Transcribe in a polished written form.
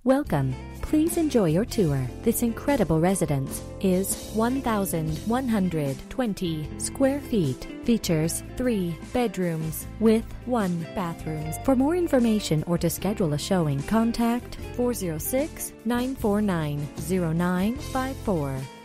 Welcome. Please enjoy your tour. This incredible residence is 1,120 square feet. Features 3 bedrooms with 1 bathroom. For more information or to schedule a showing, contact 406-949-0954.